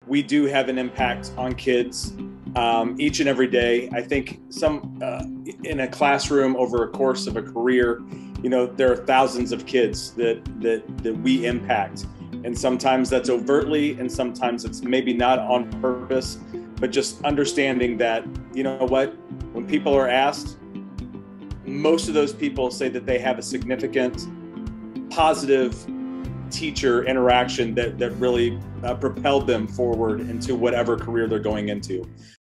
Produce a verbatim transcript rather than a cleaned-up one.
we do have an impact on kids um, each and every day. I think some uh, in a classroom over a course of a career, you know, there are thousands of kids that that that we impact, and sometimes that's overtly, and sometimes it's maybe not on purpose, but just understanding that, you know what, when people are asked, most of those people say that they have a significant positive teacher interaction that that really uh, propelled them forward into whatever career they're going into.